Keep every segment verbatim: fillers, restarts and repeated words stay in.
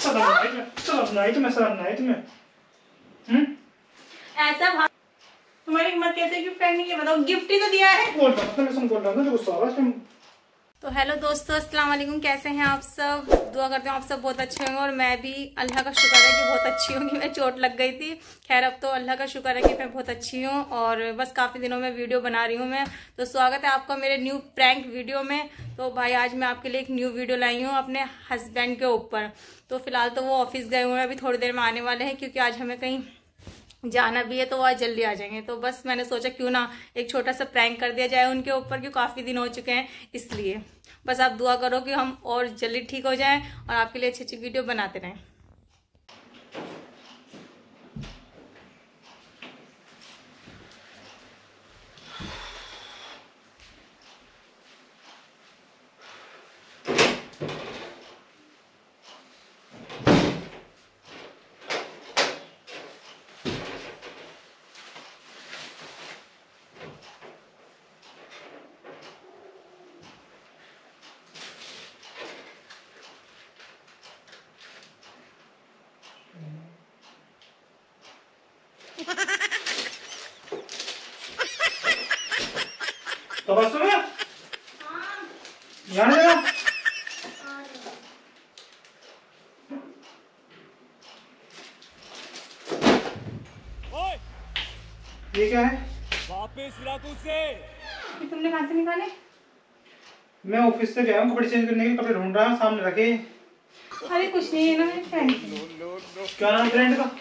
शर्म नहीं तुम्हें, शर्म नहीं तुम्हें। हम्म ऐसा तुम्हारी हिम्मत कैसे गिफ्ट करने की, बताओ। गिफ्ट ही तो दिया है। बोल रहा हूं, मैं सुन बोल रहा हूं, गुस्सा आ रहा है। तो हेलो दोस्तों, अस्सलाम वालेकुम। कैसे हैं आप सब? दुआ करते हैं आप सब बहुत अच्छे होंगे और मैं भी अल्लाह का शुक्र है कि बहुत अच्छी होंगी। मैं चोट लग गई थी, खैर अब तो अल्लाह का शुक्र है कि मैं बहुत अच्छी हूँ और बस काफ़ी दिनों में वीडियो बना रही हूँ मैं। तो स्वागत है आपका मेरे न्यू प्रैंक वीडियो में। तो भाई आज मैं आपके लिए एक न्यू वीडियो लाई हूँ अपने हस्बैंड के ऊपर। तो फिलहाल तो वो ऑफिस गए हुए हैं, अभी थोड़ी देर में आने वाले हैं क्योंकि आज हमें कहीं जाना भी है, तो वो आज जल्दी आ जाएंगे। तो बस मैंने सोचा क्यों ना एक छोटा सा प्रैंक कर दिया जाए उनके ऊपर, क्योंकि काफ़ी दिन हो चुके हैं, इसलिए बस आप दुआ करो कि हम और जल्दी ठीक हो जाएं और आपके लिए अच्छी अच्छी वीडियो बनाते रहें। तो बस में यहाँ ले आओ। ये क्या है? वापस रख उसे। ये तुमने कहाँ से निकाले? मैं ऑफिस से गया हूँ कपड़े चेंज करने के, कपड़े ढूंढ रहा हूँ, सामने रखे। अरे कुछ नहीं है ना, मेरे फ्रेंड। क्या नाम फ्रेंड का?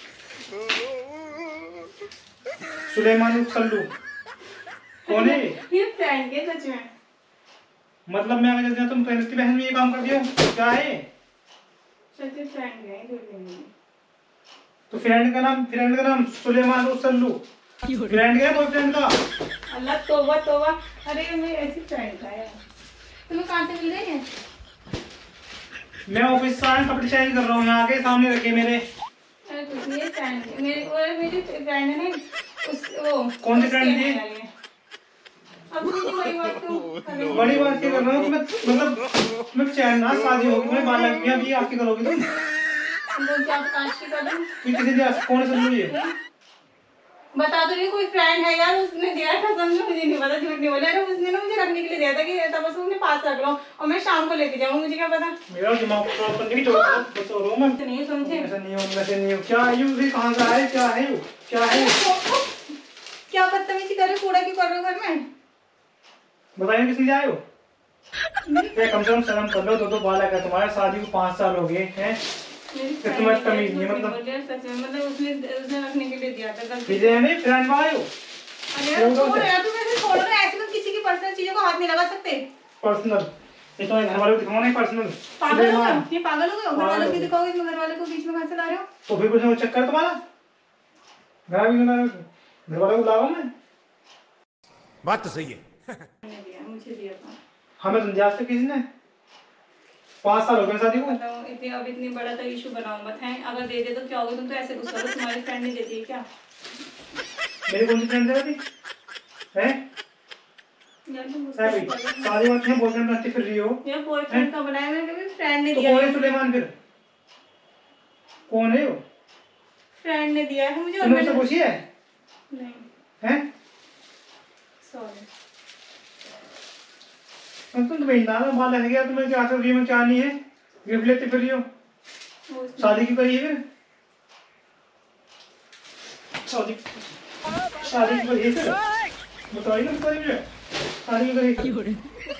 सुलेमान सल्लू। कौन है ये फ्रेंड के सच में? मतलब मैं अगर जल्दी तुम फ्रेंड की बहन में ये काम कर दियो, क्या है? सच में फ्रेंड है, झूठ नहीं। तो फ्रेंड का नाम, फ्रेंड का नाम सुलेमान सल्लू। फ्रेंड का कोई फ्रेंड का? अल्लाह तौबा तौबा। अरे मेरी ऐसी फ्रेंड था यार। तुम्हें कहाँ से मिल गई है? मैं ऑफिस से आया, कपड़े चेंज कर रहा हूँ, यहाँ के सामने रखे मेरे। अरे कुछ नहीं है, फ्रेंड मेरी वो मेरी फ्रेंड है ना, उस वो कौन सी फ्रेंड थी? अब मुझे बड़ी बात तो बड़ी बात क्या कर रहा हूँ? मतलब मैं चैन ना, शादी होगी, मैं बाल लग गया, अभी आपकी करोगी तुम? लोग क्या काश की कर दूं? कोई किसी दिया? कौन सल्लू ये? बता तो रही, कोई फ्रेंड है यार, उसने दिया था, समझो। मुझे नहीं पता, झूठ नहीं बोला है। उसने ना मुझे रखने के लिए दिया था कि तब बस अपने पास रख लो और मैं शाम को लेके जाऊँ, मुझे क्या पता। मेरा दिमाग खराब करने की जरूरत बता रहा हूँ मैं। नहीं समझे? ऐसा नहीं हो, वैसे नहीं हो। क्या है ये? कहाँ से आए? क्या है ये? क्या है? क्या बदतमीजी कर रहे हो? कूड़ा क्यों कर रहे हो घर में? बताइए किस लिए आए हो? मैं कम से कम शर्म कर लो, दो दो बाल है तुम्हारे, शादी को पाँच साल हो गए हैं। तुम्हारी तमीज नहीं, मतलब सच में, मतलब उसने उसने रखने के लिए दिया था गलती। चीजें हैं नहीं, फ्रेंड में आए हो? अरे छोड़ यार, तुम ऐसे छोड़ो ना, ऐसे तुम किसी की पर्सनल चीजों को हाथ नहीं लगा सकते। पर्सनल? ये तो घर वालों को दिखाओ नहीं पर्सनल। पागल हो गए? ये पागल हो गए? घर वालों को दिखाओगे, इसमें घर वालों को बीच में कहाँ से ला रहे हो? तो फिर कुछ चक्कर तुम्हारा घर भी घर वालों को लाओ। मैं बात तो सही है। मैंने दिया, मुझे दिया था। हमें तुम जाते से किसी ने? पाँच साल हो गए शादी को। बताओ, इतनी अब इतनी बड़ा तो इशू बनाओ मत है। अगर दे दे तो क्या होगा? तुम तो ऐसे गुस्सा हो, तुम्हारी फ्रेंड नहीं देती है क्या? मेरी कौन सी फ्रेंड है अभी? हैं? यार तुम है भाई, शादी बात नहीं, बॉयफ्रेंड बनती फिर रही हो। यार बॉयफ्रेंड का बनाया, मैंने कभी फ्रेंड ने तो दिया। कौन है सुलेमान फिर? कौन है वो? फ्रेंड ने दिया है मुझे। तुमने उससे पूछी है? नहीं। हैं? सॉरी। तुम तो महीना में बाल है गया, तुम्हें क्या कर रही हो? क्या नहीं है, गिफ्ट लेते फिर रही हो। शादी की करी है फिर? शादी शादी की करी है फिर? बताइए ना, करी है शादी की करी?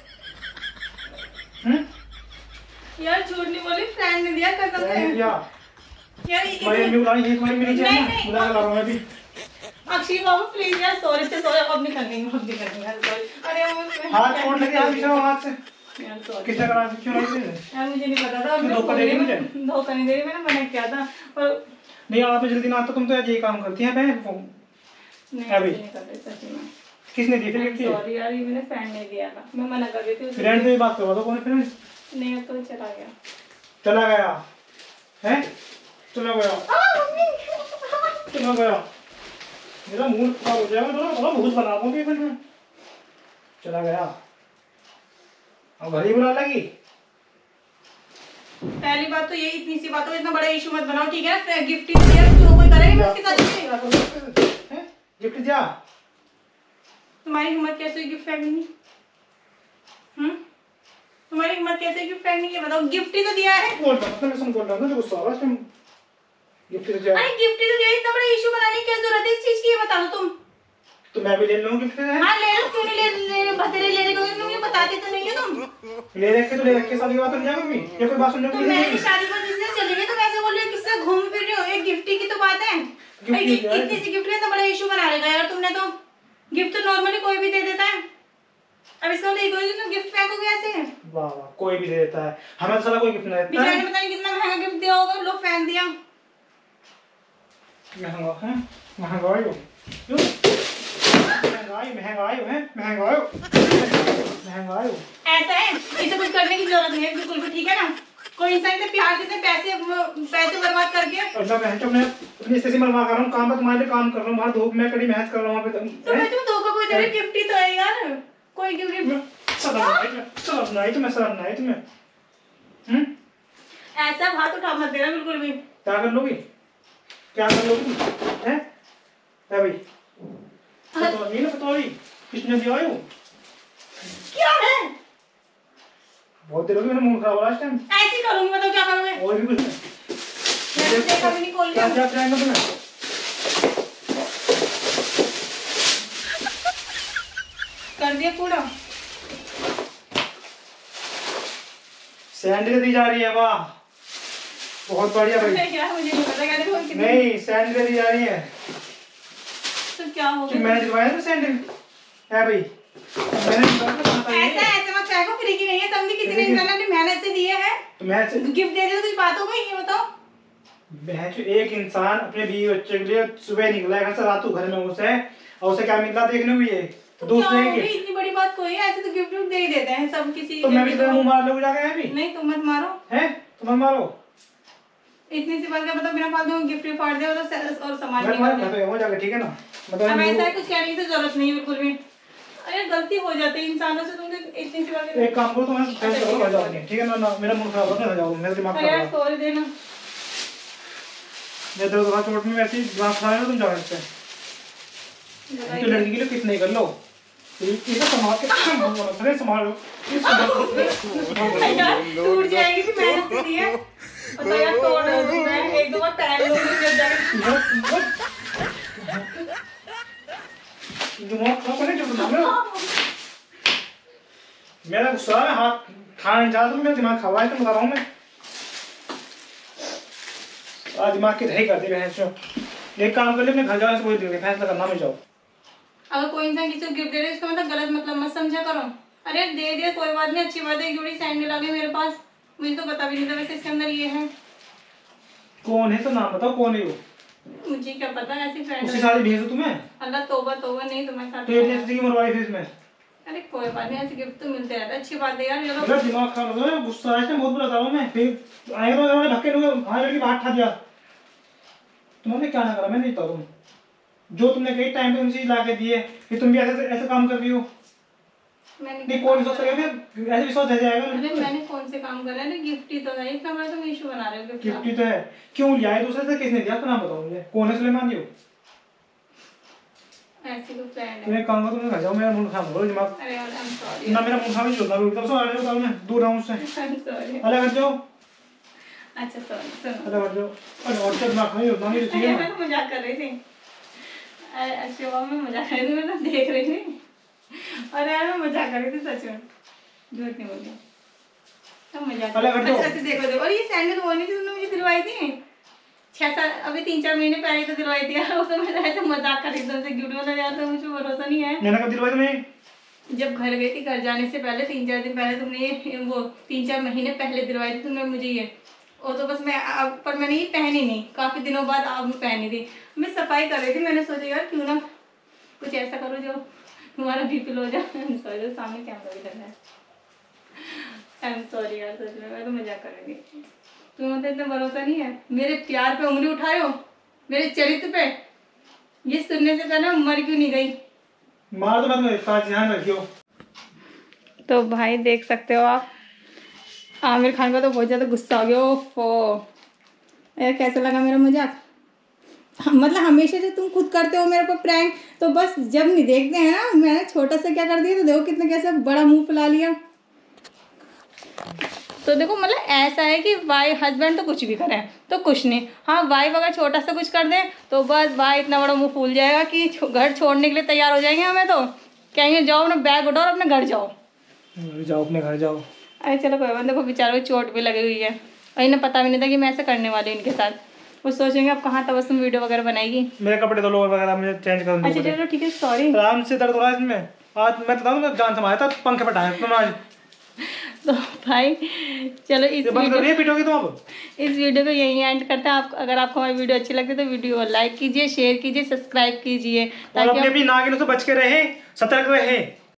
हैं? यार झूठ नहीं बोली, फ्रेंड ने दिया, कसम से। क्या यार भाई अम्मी बुला रही है, तुम्हारी मेरी जान है, बुला के ला रहा हूं मैं भी। अक्षय बाबू प्लीज यार, सॉरी से सॉरी, अब नहीं करनी, अब नहीं करनी यार, सॉरी। अरे मुझे हाथ छोड़ लगे, हाथ बिछाओ हाथ से। यार सॉरी कितना करा क्यों नहीं दे? यार, मुझे नहीं पता था। मैं धोखा दे रही मुझे? धोखा नहीं दे रही, मैंने मना किया था पर नहीं आप जल्दी ना, तो तुम तो यही काम करती हैं बहन। नहीं अभी नहीं कर रही सच में। किसने दी फिर गिफ्ट? सॉरी यार, ये मेरे फ्रेंड ने दिया था, मैं मना कर रही थी। फ्रेंड से बात करवा दो, कौन है फ्रेंड? नहीं अब तो चला गया। चला गया है? चला गया चला गया मेरा मूड खराब हो जाएगा, तो थोड़ा भूत बना दूंगी फिर मैं। चला गया अब घर ही बुला लगी। पहली बात तो ये इतनी सी बातों इतना बड़ा इशू मत बनाओ, ठीक है? गिफ्ट ही दिया जो कोई करेगा मैं उसके साथ हैं गिफ्ट दिया। तुम्हारी हिम्मत कैसे गिफ्ट फेंकने की? हम्म तुम्हारी हिम्मत कैसे गिफ्ट फेंकने की बताओ? गिफ्ट ही तो दिया है। बोल रहा मैं सुन बोल रहा हूं ना, गुस्सा आ रहा है। गिफ्ट दिया, अरे गिफ्ट ही तो दिया, इतना बड़ा इशू बनाने की क्या जरूरत है इस चीज की? ये बता दो तुम। तो मैं भी ले लूं गिफ्ट है। हां ले लो, क्यों नहीं ले ले बतेरे लेने को तुम ये बताते तो नहीं हो तुम। ले रखे तो ले रखे, शादी की बात नहीं जाएगी मम्मी, ये कोई बात सुनने को तो नहीं मैं शादी पर जिसने चले गए तुम ऐसे बोल रहे हो, किससे घूम फिर रहे हो? एक गिफ्ट की तो बात है। इतनी सी गिफ्ट का इतना बड़ा इशू बना रहेगा यार तुमने तो। गिफ्ट तो नॉर्मली कोई भी दे देता है, अब इसका मतलब कोई तुम गिफ्ट फेंकोगे ऐसे? वाह वाह, कोई भी दे देता है, हमें तो साला कोई गिफ्ट नहीं देता। बेचारे ने पता नहीं कितना महंगा गिफ्ट दिया होगा, लोग फेंक दिया। महंगा है, महंगाई हो क्यों? महंगाई महंगाई है, महंगाई महंगाई हो। ऐसा है, इसे कुछ करने की जरूरत नहीं है बिल्कुल भी, ठीक है ना? कोई इंसान इतने प्यार से इतने पैसे पैसे बर्बाद करके अल्लाह मैं तो मैं अपनी स्थिति में मरवा कर रहा हूं, काम पे तुम्हारे लिए काम कर रहा हूं, वहां धूप में कड़ी मेहनत कर रहा हूं, वहां पे तुम तो मैं तुम धोखा कोई दे रही, गिफ्ट ही तो है यार, कोई गिफ्ट सलाम नहीं सलाम नहीं तुम्हें सलाम नहीं तुम्हें। हम्म ऐसा हाथ उठा मत देना बिल्कुल भी। क्या कर लोगी, क्या कर लोगी तुम हैं? है भाई तो नहीं ना पता ही किसने दिया है वो? क्या है? बहुत देर हो गई, मैंने मुंह खराब हो रहा है इस टाइम। ऐसे ही करूंगी मैं तो, क्या करूंगी? और भी कुछ नहीं, मैं देखा भी नहीं खोल क्या के। क्या प्लान है तुम्हें? कर दिया पूरा। सैंडल दी जा रही है, वाह बहुत बढ़िया भाई। यार मुझे नहीं पता कैसे खोल के। नहीं सैंडल दी जा रही है, तो क्या हो कि गया? मैंने दिलवाया था सैंडल है भाई, मैंने दिलवाया था, कहाँ था ये? ऐसा ऐसे मत फेंको, फ्री की नहीं है, समझी किसी ने इंसान अपनी मेहनत से दिए है। तो मैं गिफ्ट दे दे तो कुछ बात हो गई, ये बताओ। बहन जो एक इंसान अपने बीवी बच्चे के लिए सुबह निकला है घर से, रात को घर में उसे और उसे क्या मिलता देखने को ये तो दूसरे क्या हो के। गई, इतनी बड़ी बात कोई है? ऐसे तो गिफ्ट दे ही देते हैं सब किसी। तो मैं भी तेरा मुंह मार लोगे जाके है भी? नहीं तुम मत मारो, हैं तुम मत मारो, इतनी सी बात का मतलब बिना फालतू में गिफ्ट फाड़ दे और तो और समाज मैं निकाल तुम्हारे दे। घर पे हो जाके, ठीक है ना? अब ऐसा है, मतलब कुछ कहने की जरूरत नहीं है बिल्कुल भी। अरे गलती हो जाती है इंसानों से, तुमने इतनी सी बात। एक काम करो, तुम्हें फ्रेंड करो, घर जाओ अपने, ठीक है ना? ना मेरा मूड खराब हो रहा है, जाओ, मेरा दिमाग अरे यार खराब है। सॉरी देना। मैं दो दफा चोट में वैसे ही दिमाग खराब है, तुम जाओ इससे। तो लड़की के लिए कितने कर लो, इसे संभाल के अरे संभाल लो, यार टूट जाएगी कि मेहनत से दी है। और तो यार तोड़ दूं मैं, एक दो बार पैर लूंगी फिर जाके। दिमाग खराब करने जो ना मेरा गुस्सा है, हाथ खाने जा, तो मेरा दिमाग खराब है, तो बता रहा हूँ मैं। आज दिमाग की दही कर दी बहन से। एक काम कर ले, अपने घर जाओ, ऐसे कोई फैसला करना मत जाओ। अगर कोई इंसान किसी को गिफ्ट दे रहा है इसका मतलब गलत मतलब मत समझा करो। अरे दे दिया कोई बात नहीं, अच्छी बात है, एक जोड़ी सैंडल आ गई मेरे पास, मुझे तो पता भी नहीं था वैसे इसके अंदर ये है। कौन है तो नाम बताओ, कौन है वो? मुझे क्या पता, ऐसी फ्रेंड। उसकी शादी भेज दो तुम्हें, अल्लाह तोबा तोबा, नहीं तुम्हारे साथ। तो ये जिंदगी मरवाई फिर इसमें। अरे कोई बात नहीं, ऐसे गिफ्ट तो मिलते रहता है, अच्छी बात है यार। मेरा चलो दिमाग खराब हो गया, गुस्सा आया, बहुत बुरा था मैं। फिर आए तो धक्के लगे, वहां लड़की बाहर ठा दिया। तुमने क्या ना करा, मैं नहीं था तुम जो तुमने कई टाइम पे मुझे ला के दिए, फिर तुम भी ऐसे ऐसे काम कर रही हो। मैंने नहीं कौन सोच सकेगा, फिर ऐसे विश्वास रह जाएगा। अरे मैंने कौन से काम कर रहा है? गिफ्ट ही तो है, इतना बड़ा तुम इशू बना रहे हो गिफ्ट गिफ्ट ही तो है, क्यों लिया है दूसरे से, किसने दिया, अपना बताओ मुझे, कौन है सुलेमान जी? ऐसी कोई फ्रेंड है। तुम्हें काम करो, तुम घर जाओ, मेरा मूड खराब हो दिमाग। अरे यार आई एम सॉरी। ना मेरा मूड खराब ही होता है, तब से आ रहे हो मैं दूर रहूं उससे। I am sorry. अलग हट जाओ, अच्छा सॉरी सुनो। अलग हट जाओ। अरे और क्या दिमाग नहीं होता, नहीं ठीक अरे है मैं तो मजाक कर रही थी। अरे अच्छा मैं मजाक कर रही थी, मैं तो देख रही थी। अरे यार मैं मजाक कर रही थी सच में, झूठ नहीं बोल रही। तो मजाक अलग हट जाओ। अच्छा अच्छा देखो देखो, और ये सैंडल वो नहीं थी तुमने मुझे दिलवाई थी छह साल अभी तीन चार महीने पहले तो दिलवाई थी यार। वो तो मैं ऐसे मजाक कर रही थी तुमसे, गिफ्ट मतलब यार तो मुझे भरोसा नहीं है। मैंने कब दिलवाई तुम्हें? जब घर गई थी, घर जाने से पहले तीन चार दिन पहले तुमने ये वो तीन चार महीने पहले दिलवाई थी तुमने मुझे ये। वो तो बस मैं अब पर मैंने ये पहनी नहीं, काफी दिनों बाद अब पहनी थी। मैं सफाई कर रही थी, मैंने सोचा यार क्यों ना कुछ ऐसा करो जो तुम्हारा बीपी लो जाए। सॉरी सामने कैमरा भी करना है। आई एम सॉरी यार सच में, मैं तो मजाक कर रही थी। तुम्हें तो इतना भरोसा नहीं है, मेरे प्यार पे उंगली उठा रहे हो, मेरे चरित्र पे। ये सुनने से पहले मर क्यों नहीं गई? मार तो मैं तुम्हें ध्यान रखियो। तो भाई देख सकते हो आप, आमिर खान का तो बहुत ज़्यादा गुस्सा हो गया। ओफो यार, कैसा लगा मेरा मजाक? मतलब हमेशा से तुम खुद करते हो मेरे पर प्रैंक, तो बस जब नहीं देखते हैं ना, मैंने छोटा सा क्या कर दिया तो देखो कितने कैसे बड़ा मुंह फुला लिया। तो देखो मतलब ऐसा है कि भाई हस्बैंड तो कुछ भी करें तो कुछ नहीं, हाँ वाइफ अगर छोटा सा कुछ कर दे तो बस भाई इतना बड़ा मुंह फूल जाएगा कि घर छोड़ने के लिए तैयार हो जाएंगे। हमें तो कहेंगे जाओ अपना बैग उठाओ और अपने घर जाओ। जाओ अपने घर जाओ। अरे चलो कोई बात, देखो बेचारों को चोट भी लगी हुई है और इन्हें पता भी नहीं था कि मैं ऐसा करने वाली हूँ इनके साथ। वो सोचेंगे अब कहाँ तबस्सुम वीडियो वगैरह बनाएगी। मेरे कपड़े धो लो वगैरह, मुझे चेंज कर दो। अच्छा चलो ठीक है, सॉरी। आराम से दर्द हो रहा है इसमें। आज मैं बताऊँ मैं जान संभाला था, पंखे पटाए तुम आज। तो भाई चलो इस ये बंद कर रही है, पीटोगी तुम अब। इस वीडियो को यहीं एंड करते हैं। आप अगर आपको हमारी वीडियो अच्छी लगती है तो वीडियो को लाइक कीजिए, शेयर कीजिए, सब्सक्राइब कीजिए और ताकि अपनी अपनी नागिनों से बच के रहे, सतर्क रहे।